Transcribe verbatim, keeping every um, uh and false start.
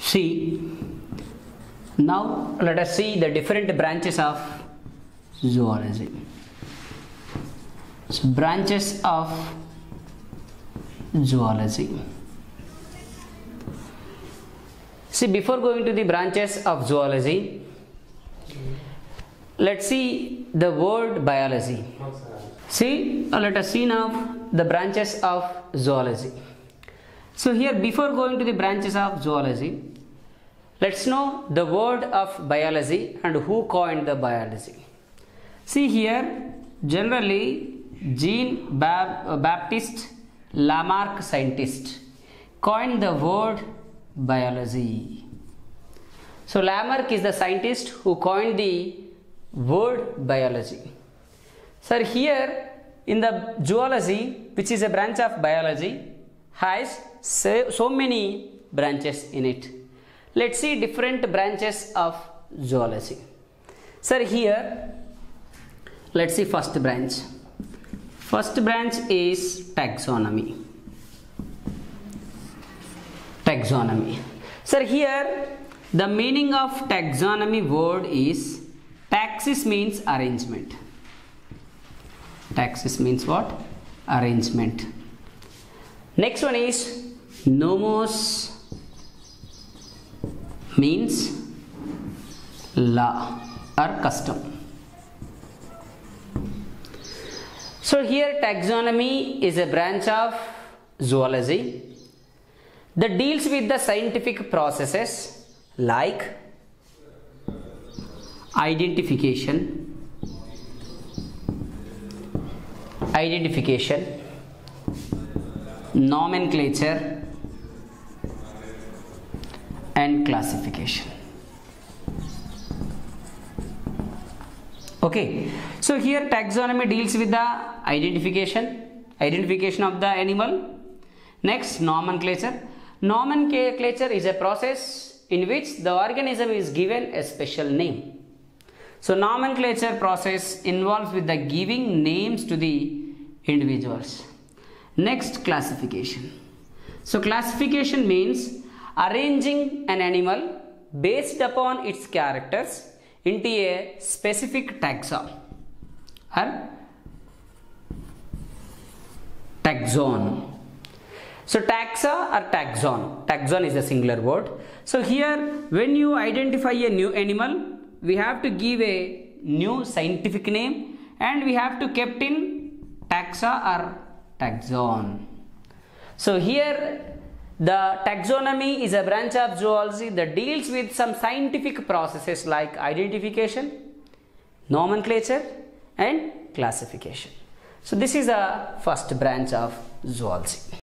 See, now let us see the different branches of zoology. So, branches of zoology. See, before going to the branches of zoology, let's see the word biology. See, uh, let us see now the branches of zoology. So here, before going to the branches of zoology, let's know the word of biology and who coined the biology. See here, generally Jean Bab Baptiste Lamarck, scientist, coined the word biology. So Lamarck is the scientist who coined the word biology. Sir, here in the zoology, which is a branch of biology, has so, so many branches in it. Let's see different branches of zoology. Sir, here let's see first branch. First branch is taxonomy. Taxonomy. Sir, here the meaning of taxonomy word is taxis means arrangement. Taxis means what? Arrangement. Next one is nomos means law or custom. So here taxonomy is a branch of zoology that deals with the scientific processes like identification, identification, nomenclature and classification. Okay, so here taxonomy deals with the identification, identification of the animal. Next, nomenclature. Nomenclature is a process in which the organism is given a special name. So nomenclature process involves with the giving names to the individuals. Next, classification. So classification means arranging an animal based upon its characters into a specific taxa or taxon. So taxa or taxon. Taxon is a singular word. So here when you identify a new animal, we have to give a new scientific name and we have to kept in taxa or taxon. So here the taxonomy is a branch of zoology that deals with some scientific processes like identification, nomenclature and classification. So this is the first branch of zoology.